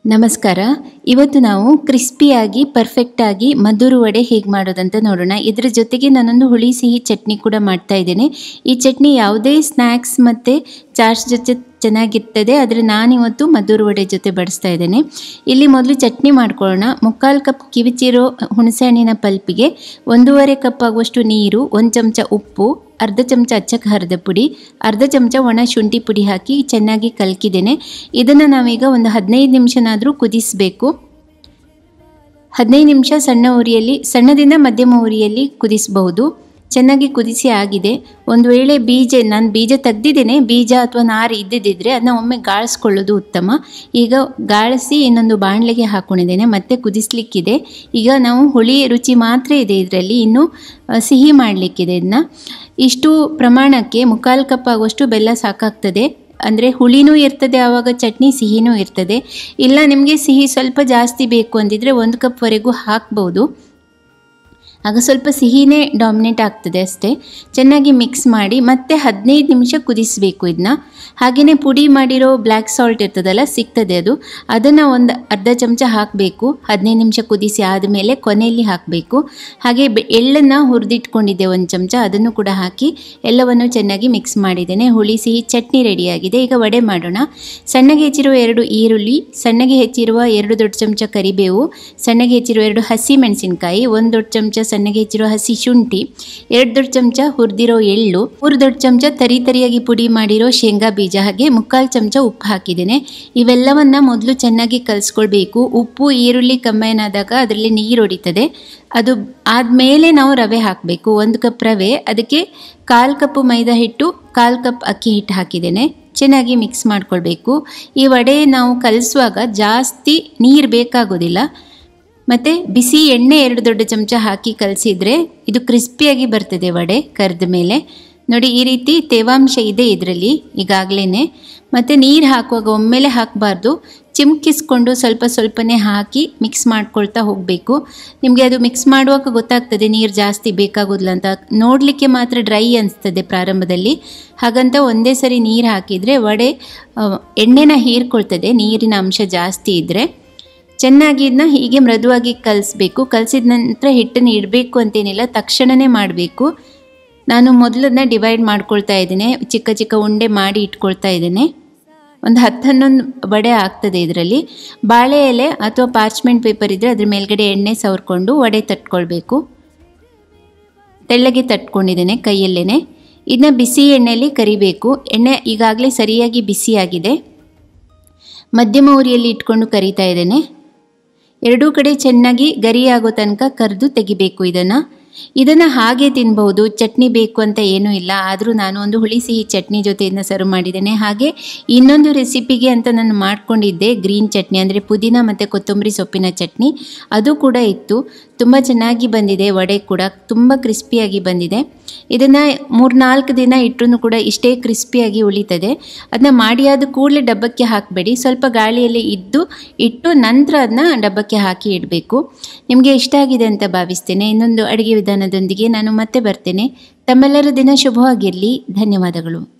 ನಮಸ್ಕಾರ. ಇವತ್ತು ನಾವು ಕ್ರಿಸ್ಪಿಯಾಗಿ ಪರ್ಫೆಕ್ಟಾಗಿ ಮದ್ದೂರು ವಡೆ ಹೇಗೆ ಮಾಡೋದಂತ ನೋಡೋಣ. ಇದರ ಜೊತೆಗೆ ನಾನೊಂದು ಹುಳಿ ಸಿಹಿ ಚಟ್ನಿ ಕೂಡ ಮಾಡ್ತಾ ಇದ್ದೇನೆ. ಈ ಚಟ್ನಿ ಯಾವುದೇ ಸ್ನ್ಯಾಕ್ಸ್ ಮತ್ತು ಚಾಟ್ಸ್ ಜೊತೆ ಚೆನ್ನಾಗಿರ್ತದೆ, ಆದರೆ ನಾನಿವತ್ತು ಮದ್ದೂರು ವಡೆ ಜೊತೆ ಬಡಿಸ್ತಾ ಇದ್ದೇನೆ. ಇಲ್ಲಿ ಮೊದಲು ಚಟ್ನಿ ಮಾಡ್ಕೊಳ್ಳೋಣ. 3/4 ಕಪ್ ಕಿವಿಚಿರೋ ಹುಣಸೆಹಣ್ಣಿನ ಪಲ್ಪಿಗೆ 1.5 ಕಪ್ ಆಗುವಷ್ಟು ನೀರು, 1 ಚಮಚ ಉಪ್ಪು, ಅರ್ಧ ಚಮಚ ಅಚ್ಚ ಖಾರದ ಪುಡಿ, ಅರ್ಧ ಚಮಚ ಒಣ ಶುಂಠಿ ಪುಡಿ ಹಾಕಿ ಚೆನ್ನಾಗಿ ಕಲಕಿದ್ದೇನೆ. ಇದನ್ನು ನಾವೀಗ ಒಂದು 15 ನಿಮಿಷನಾದರೂ ಕುದಿಸಬೇಕು. 15 ನಿಮಿಷ ಸಣ್ಣದಿಂದ ಮಧ್ಯಮ ಉರಿಯಲ್ಲಿ ಕುದಿಸಬಹುದು. ಚೆನ್ನಾಗಿ ಕುದಿಸಿ ಆಗಿದೆ. ಒಂದು ವೇಳೆ ನಾನು ಬೀಜ ತೆಗೆದಿದ್ದೇನೆ, ಬೀಜ ಅಥವಾ ನಾರು ಇದ್ದಿದ್ದರೆ ಅದನ್ನ ಒಮ್ಮೆ ಗಾಳಿಸ್ಕೊಳ್ಳೋದು ಉತ್ತಮ. ಈಗ ಗಾಳಿಸಿ ಇನ್ನೊಂದು ಬಾಣಲೆಗೆ ಹಾಕ್ಕೊಂಡಿದ್ದೇನೆ, ಮತ್ತೆ ಕುದಿಸ್ಲಿಕ್ಕಿದೆ. ಈಗ ನಾವು ಹುಳಿ ರುಚಿ ಮಾತ್ರ ಇದೆ ಇದರಲ್ಲಿ, ಇನ್ನು ಸಿಹಿ ಮಾಡಲಿಕ್ಕಿದೆ. ಇದನ್ನ ಇಷ್ಟು ಪ್ರಮಾಣಕ್ಕೆ 3/4 ಕಪ್ ಆಗುವಷ್ಟು ಬೆಲ್ಲ ಸಾಕಾಗ್ತದೆ. ಅಂದರೆ ಹುಳಿನೂ ಇರ್ತದೆ, ಆವಾಗ ಚಟ್ನಿ ಸಿಹಿನೂ ಇರ್ತದೆ. ಇಲ್ಲ ನಿಮಗೆ ಸಿಹಿ ಸ್ವಲ್ಪ ಜಾಸ್ತಿ ಬೇಕು ಅಂದಿದ್ರೆ 1 ಕಪ್ವರೆಗೂ ಹಾಕ್ಬೋದು, ಆಗ ಸ್ವಲ್ಪ ಸಿಹಿನೇ ಡಾಮಿನೇಟ್ ಆಗ್ತದೆ ಅಷ್ಟೇ. ಚೆನ್ನಾಗಿ ಮಿಕ್ಸ್ ಮಾಡಿ ಮತ್ತೆ 15 ನಿಮಿಷ ಕುದಿಸಬೇಕು ಇದನ್ನ. ಹಾಗೆಯೇ ಪುಡಿ ಮಾಡಿರೋ ಬ್ಲ್ಯಾಕ್ ಸಾಲ್ಟ್ ಇರ್ತದಲ್ಲ, ಸಿಗ್ತದೆ ಅದನ್ನು ಒಂದು ಅರ್ಧ ಚಮಚ ಹಾಕಬೇಕು. 15 ನಿಮಿಷ ಕುದಿಸಿ ಆದಮೇಲೆ ಕೊನೆಯಲ್ಲಿ ಹಾಕಬೇಕು. ಹಾಗೆ ಎಳ್ಳನ್ನು ಹುರಿದಿಟ್ಕೊಂಡಿದ್ದೆ 1 ಚಮಚ, ಅದನ್ನು ಕೂಡ ಹಾಕಿ ಎಲ್ಲವನ್ನು ಚೆನ್ನಾಗಿ ಮಿಕ್ಸ್ ಮಾಡಿದ್ದೇನೆ. ಹುಳಿ ಸಿಹಿ ಚಟ್ನಿ ರೆಡಿಯಾಗಿದೆ. ಈಗ ವಡೆ ಮಾಡೋಣ. ಸಣ್ಣಗೆ ಹೆಚ್ಚಿರುವ 2 ಈರುಳ್ಳಿ, ಸಣ್ಣಗೆ ಹೆಚ್ಚಿರುವ 2 ದೊಡ್ಡ ಚಮಚ ಕರಿಬೇವು, ಸಣ್ಣಗೆ ಹೆಚ್ಚಿರುವ 2 ಹಸಿ ಮೆಣಸಿನಕಾಯಿ, 1 ದೊಡ್ಡ ಚಮಚ ಸಣ್ಣಗೆ ಹೆಚ್ಚಿರೋ ಹಸಿ ಶುಂಠಿ, 2 ದೊಡ್ಡ ಚಮಚ ಹುರಿದಿರೋ ಎಳ್ಳು, 3 ದೊಡ್ಡ ಚಮಚ ತರಿಯಾಗಿ ಪುಡಿ ಮಾಡಿರೋ ಶೇಂಗಾ ಬೀಜ, ಹಾಗೆ 3/4 ಚಮಚ ಉಪ್ಪು ಹಾಕಿದ್ದೇನೆ. ಇವೆಲ್ಲವನ್ನ ಮೊದಲು ಚೆನ್ನಾಗಿ ಕಲಿಸ್ಕೊಳ್ಬೇಕು. ಉಪ್ಪು ಈರುಳ್ಳಿ ಕಂಬೈನ್ ಆದಾಗ ಅದರಲ್ಲಿ ನೀರು ಹೊಡಿತದೆ. ಅದು ಆದಮೇಲೆ ನಾವು ರವೆ ಹಾಕಬೇಕು. 1 ಕಪ್ ರವೆ, ಅದಕ್ಕೆ 1/4 ಕಪ್ ಮೈದಾ ಹಿಟ್ಟು, 1/4 ಕಪ್ ಅಕ್ಕಿ ಹಿಟ್ಟು ಹಾಕಿದ್ದೇನೆ. ಚೆನ್ನಾಗಿ ಮಿಕ್ಸ್ ಮಾಡ್ಕೊಳ್ಬೇಕು. ಈ ವಡೆ ನಾವು ಕಲಿಸುವಾಗ ಜಾಸ್ತಿ ನೀರು ಬೇಕಾಗೋದಿಲ್ಲ. ಮತ್ತು ಬಿಸಿ ಎಣ್ಣೆ 2 ದೊಡ್ಡ ಚಮಚ ಹಾಕಿ ಕಲಸಿದ್ರೆ ಇದು ಕ್ರಿಸ್ಪಿಯಾಗಿ ಬರ್ತದೆ ವಡೆ ಕರೆದ ಮೇಲೆ. ನೋಡಿ, ಈ ರೀತಿ ತೇವಾಂಶ ಇದೆ ಇದರಲ್ಲಿ ಈಗಾಗಲೇ. ಮತ್ತು ನೀರು ಹಾಕುವಾಗ ಒಮ್ಮೆಲೆ ಹಾಕಬಾರ್ದು, ಚಿಮ್ಕಿಸ್ಕೊಂಡು ಸ್ವಲ್ಪ ಸ್ವಲ್ಪನೇ ಹಾಕಿ ಮಿಕ್ಸ್ ಮಾಡ್ಕೊಳ್ತಾ ಹೋಗಬೇಕು. ನಿಮಗೆ ಅದು ಮಿಕ್ಸ್ ಮಾಡುವಾಗ ಗೊತ್ತಾಗ್ತದೆ ನೀರು ಜಾಸ್ತಿ ಬೇಕಾಗೋದಿಲ್ಲ ಅಂತ. ನೋಡಲಿಕ್ಕೆ ಮಾತ್ರ ಡ್ರೈ ಅನಿಸ್ತದೆ ಪ್ರಾರಂಭದಲ್ಲಿ. ಹಾಗಂತ ಒಂದೇ ಸರಿ ನೀರು ಹಾಕಿದರೆ ವಡೆ ಎಣ್ಣೆನ ಹೀರ್ಕೊಳ್ತದೆ, ನೀರಿನ ಅಂಶ ಜಾಸ್ತಿ ಇದ್ದರೆ. ಚೆನ್ನಾಗಿ ಇದನ್ನ ಹೀಗೆ ಮೃದುವಾಗಿ ಕಲಿಸ್ಬೇಕು. ಕಲಸಿದ ನಂತರ ಹಿಟ್ಟನ್ನು ಇಡಬೇಕು ಅಂತೇನಿಲ್ಲ, ತಕ್ಷಣವೇ ಮಾಡಬೇಕು. ನಾನು ಮೊದಲನ್ನ ಡಿವೈಡ್ ಮಾಡ್ಕೊಳ್ತಾ ಇದ್ದೇನೆ, ಚಿಕ್ಕ ಚಿಕ್ಕ ಉಂಡೆ ಮಾಡಿ ಇಟ್ಕೊಳ್ತಾ ಇದ್ದೇನೆ. ಒಂದು 10-11 ವಡೆ ಆಗ್ತದೆ ಇದರಲ್ಲಿ. ಬಾಳೆ ಎಲೆ ಅಥವಾ ಪಾರ್ಚ್ಮೆಂಟ್ ಪೇಪರ್ ಇದ್ದರೆ ಅದ್ರ ಮೇಲ್ಗಡೆ ಎಣ್ಣೆ ಸವರ್ಕೊಂಡು ವಡೆ ತಟ್ಕೊಳ್ಬೇಕು. ತೆಳ್ಳಗೆ ತಟ್ಕೊಂಡಿದ್ದೇನೆ ಕೈಯಲ್ಲೇ. ಇದನ್ನ ಬಿಸಿ ಎಣ್ಣೆಯಲ್ಲಿ ಕರಿಬೇಕು. ಎಣ್ಣೆ ಈಗಾಗಲೇ ಸರಿಯಾಗಿ ಬಿಸಿಯಾಗಿದೆ. ಮಧ್ಯಮ ಉರಿಯಲ್ಲಿ ಇಟ್ಕೊಂಡು ಕರಿತಾ ಇದ್ದೇನೆ. ಎರಡೂ ಕಡೆ ಚೆನ್ನಾಗಿ ಗರಿಯಾಗೋ ತನಕ ಕರೆದು ತೆಗಿಬೇಕು. ಇದನ್ನು ಹಾಗೆ ತಿನ್ಬಹುದು, ಚಟ್ನಿ ಬೇಕು ಅಂತ ಏನೂ ಇಲ್ಲ. ಆದರೂ ನಾನು ಒಂದು ಹುಳಿ ಸಿಹಿ ಚಟ್ನಿ ಜೊತೆ ಇದನ್ನ ಸರ್ವ್ ಮಾಡಿದ್ದೇನೆ. ಹಾಗೆ ಇನ್ನೊಂದು ರೆಸಿಪಿಗೆ ಅಂತ ನಾನು ಮಾಡ್ಕೊಂಡಿದ್ದೆ ಗ್ರೀನ್ ಚಟ್ನಿ, ಅಂದರೆ ಪುದೀನ ಮತ್ತು ಕೊತ್ತಂಬರಿ ಸೊಪ್ಪಿನ ಚಟ್ನಿ. ಅದು ಕೂಡ ಇತ್ತು. ತುಂಬ ಚೆನ್ನಾಗಿ ಬಂದಿದೆ. ವಡೆ ಕೂಡ ತುಂಬ ಕ್ರಿಸ್ಪಿಯಾಗಿ ಬಂದಿದೆ. ಇದನ್ನು 3-4 ದಿನ ಇಟ್ಟರೂ ಕೂಡ ಇಷ್ಟೇ ಕ್ರಿಸ್ಪಿಯಾಗಿ ಉಳಿತದೆ. ಅದನ್ನ ಮಾಡಿ ಆದ ಕೂಡಲೇ ಡಬ್ಬಕ್ಕೆ ಹಾಕಬೇಡಿ, ಸ್ವಲ್ಪ ಗಾಳಿಯಲ್ಲಿ ಇಟ್ಟು ನಂತರ ಅದನ್ನ ಡಬ್ಬಕ್ಕೆ ಹಾಕಿ ಇಡಬೇಕು. ನಿಮಗೆ ಇಷ್ಟ ಆಗಿದೆ ಅಂತ ಭಾವಿಸ್ತೇನೆ. ಇನ್ನೊಂದು ಅಡುಗೆ ವಿಧಾನದೊಂದಿಗೆ ನಾನು ಮತ್ತೆ ಬರ್ತೇನೆ. ತಮ್ಮೆಲ್ಲರ ದಿನ ಶುಭವಾಗಿರಲಿ. ಧನ್ಯವಾದಗಳು.